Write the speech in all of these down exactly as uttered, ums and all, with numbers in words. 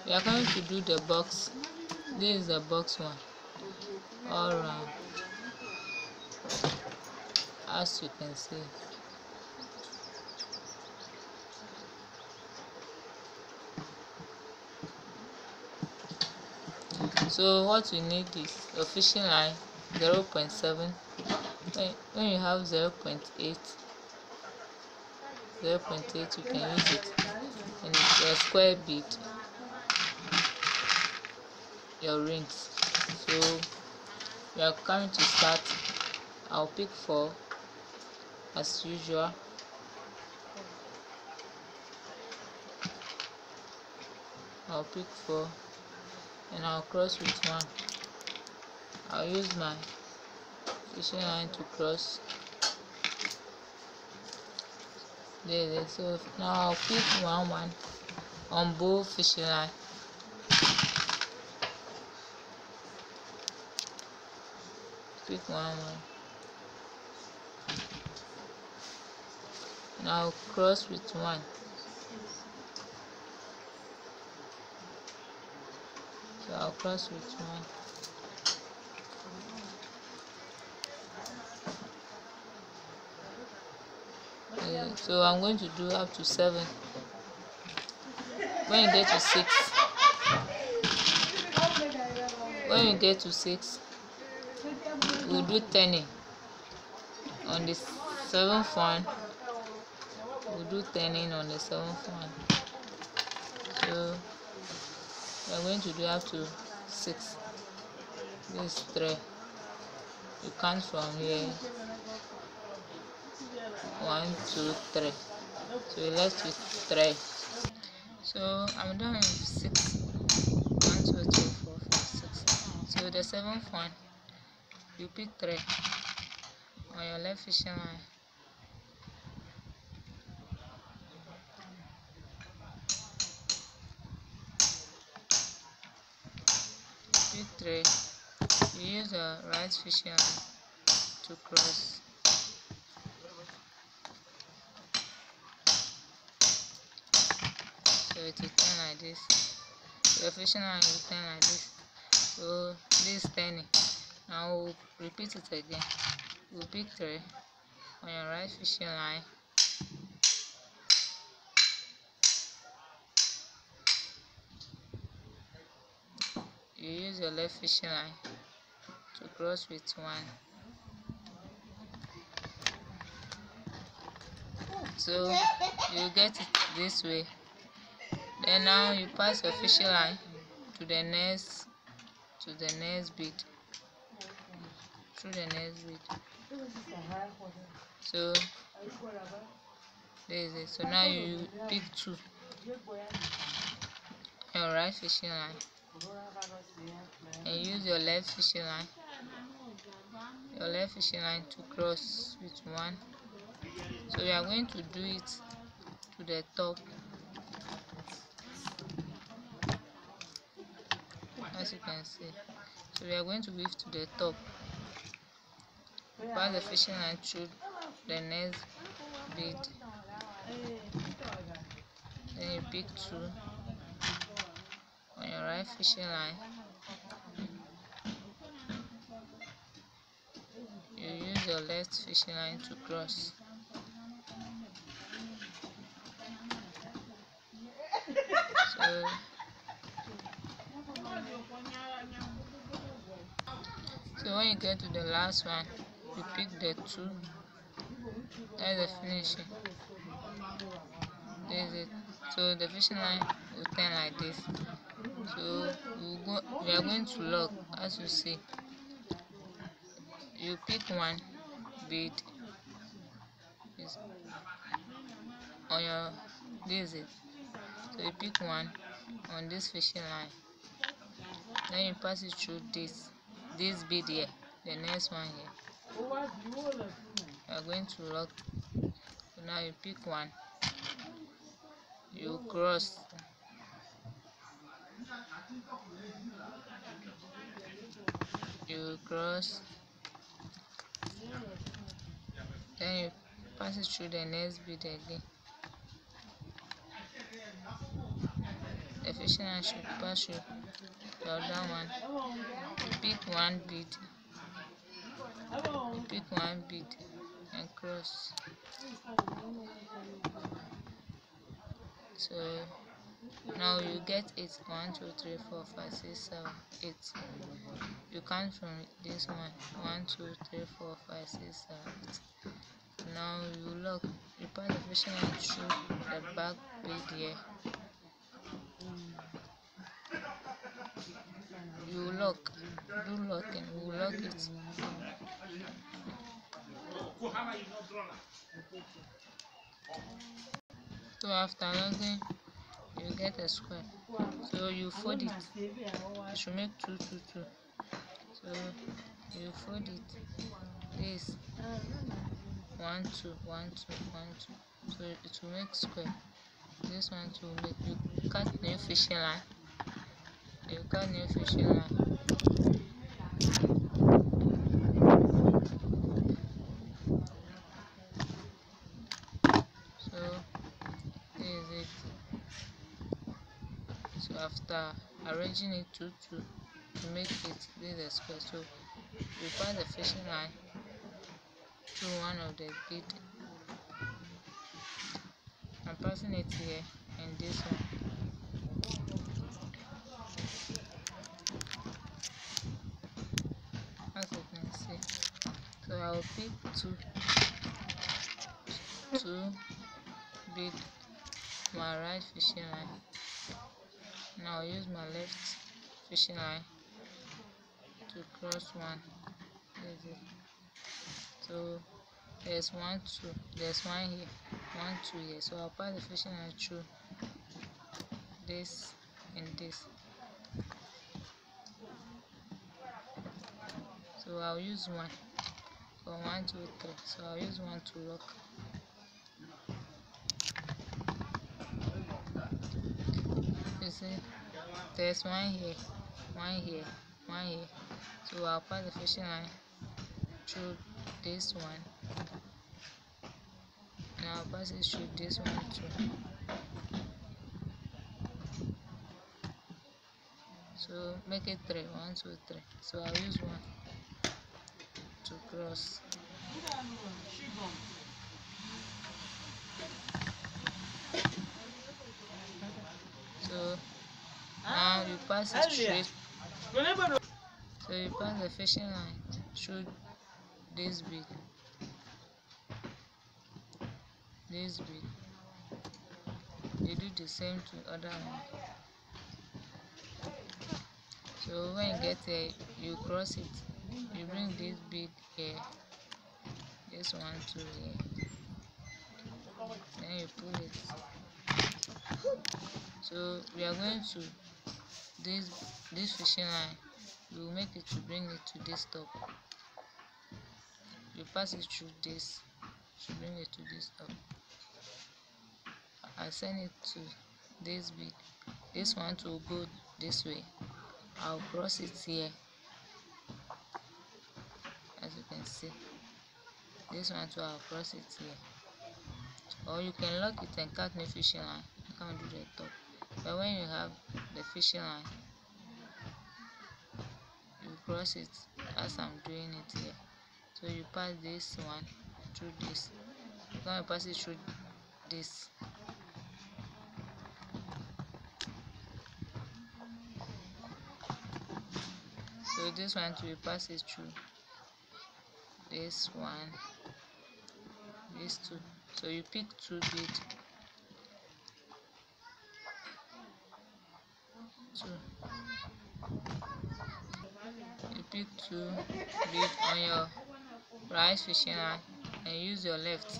We are going to do the box. This is the box one, all round, as you can see. So what you need is your fishing line zero point seven. When you have zero point eight, zero point eight, you can use it. And your square bead, your rings. So we are coming to start. I'll pick four as usual. I'll pick four and I'll cross with one. I'll use my fishing line to cross. There, there. So now I'll pick one one on both fishing line. Pick one one. Now cross with one. So I'll cross with one. Uh, so I'm going to do up to seven. When you get to six, when you get to six, we'll do turning. On the seventh one, we'll do turning on the seventh one. So we're going to do up to six. This is three. You count from here. One, two, three. So we're left with three. So I'm done with six. One, two, three, four, five, six. So the seventh one, you pick three on your left fishing line. Pick three. You use the right fishing line to cross. So it will turn like this. Your fishing line will turn like this. So this is turning. Now we'll repeat it again. We'll pick three on your right fishing line. You use your left fishing line to cross with one. So you get it this way. Then now you pass your fishing line to the next to the next bead. Through the next bead. So there is it. So now you pick two. Your right fishing line. And use your left fishing line. Your left fishing line to cross with one. So we are going to do it to the top. As you can see. So we are going to weave to the top. Pass the fishing line through the next bead. Then you pick two on your right fishing line. You use your left fishing line to cross. So So when you get to the last one, you pick the two. That's the finishing. There's it. So the fishing line will turn like this. So we'll go, we are going to lock, as you see. You pick one bead on your this is it. So you pick one on this fishing line. Then you pass it through this. This bead here, the next one here. You are going to lock. So now you pick one, you cross, you cross, then you pass it through the next bead again. The fishing line should pass through the other one. You pick one bead, you pick one bead and cross. So now you get eight. One, two, three, four, five, six, seven, eight. You count from this one. One, two, three, four, five, six, seven, eight. Now you lock. You pass the fishing line through the back bead here. You lock. Do locking. You lock it. So after locking, you get a square. So you fold it. You should make two, two, two. So you fold it. This one, two, one, two, one, two. So it will make square. This one to make you cut new fishing line. You cut new fishing line. So this is it. So after arranging it two two to make it this is square. So you pass the fishing line through one of the bead. I'm passing it here and this one. As you can see. So I will pick two two bead my right fishing line. Now I'll use my left fishing line to cross one. This is it. So there's one, two, there's one here, one, two here. So I'll pass the fishing line through this and this. So I'll use one for one, two, three. So I'll use one to lock. You see, there's one here, one here, one here. So I'll pass the fishing line through this one. Now I'll pass it through this one too. So make it three. One, two, three. So I'll use one to cross. So now you pass it straight. So you pass the fishing line through this bead. This bead. You do the same to other one. So when you get there, you cross it. You bring this bead here. This one to here. Then you pull it. So we are going to this this fishing line. You will make it to bring it to this top. You pass it through this to bring it to this top. I send it to this bead. This one to go this way. I'll cross it here, as you can see. This one too, I'll cross it here. Or you can lock it and cut new fishing line. You can't do the top. But when you have the fishing line, you cross it as I'm doing it here. So you pass this one through this. Now you pass it through this. So this one to pass it through this one, these two. So you pick two bead, two. You pick two bead on your right fishing line and use your left.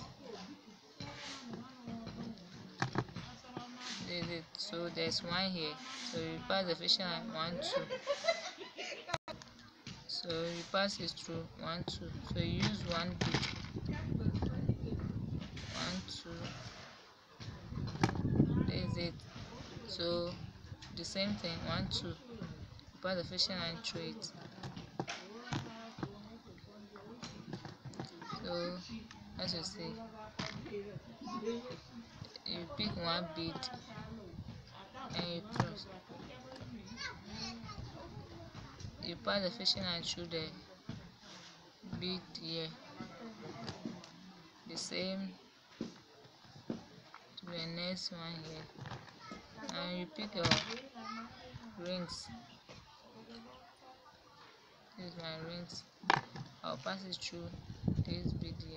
This is it. So there's one here. So you pass the fishing line one, two. So you pass it through one, two. So you use one bead. One, two. There's it. So the same thing, one, two. You pass the fishing line through it. So as you see, you pick one bead and you cross. You pass the fishing line through the bead here, the same to the next one here, and you pick your rings. This is my rings. I'll pass it through this bead here,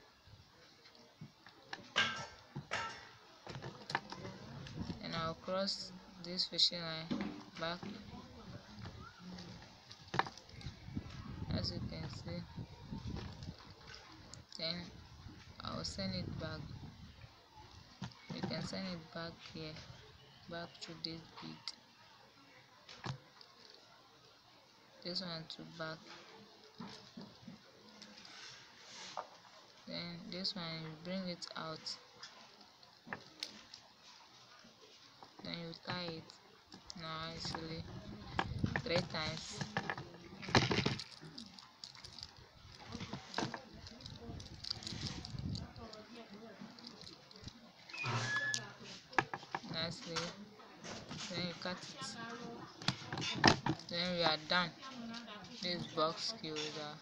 and I'll cross this fishing line back, as you can see. Then I'll send it back. You can send it back here, back to this bead, this one to back. Then this one you bring it out, then you tie it now easily three times. Nicely, then you cut it. Then we are done. This box Keyholder.